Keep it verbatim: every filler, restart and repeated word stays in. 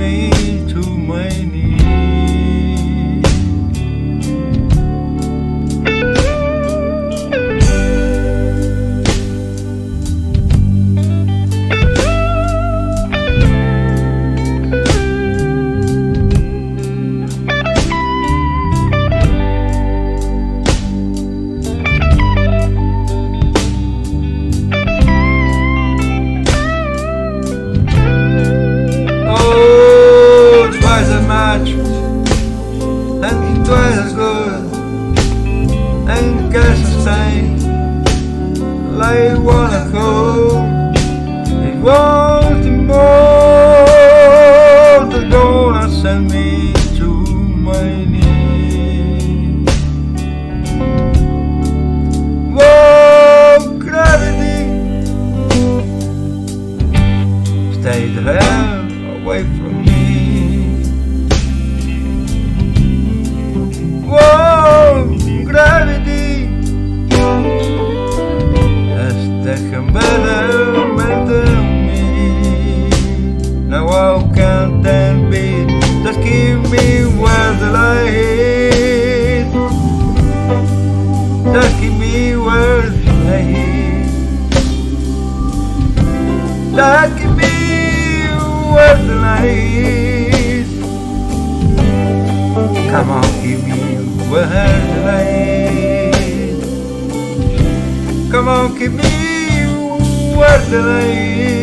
me to my knees. And twice as good, and gas a stain like one cold. It won't more, they're gonna send me to my knees. Whoa, gravity, stay the hell away from me. Whoa, gravity, that's the complement of me. Now how can that be? Just give me where the light. Just give me where the light. Just give me where the light. Come on, give me where the light. Come on, give me where the light.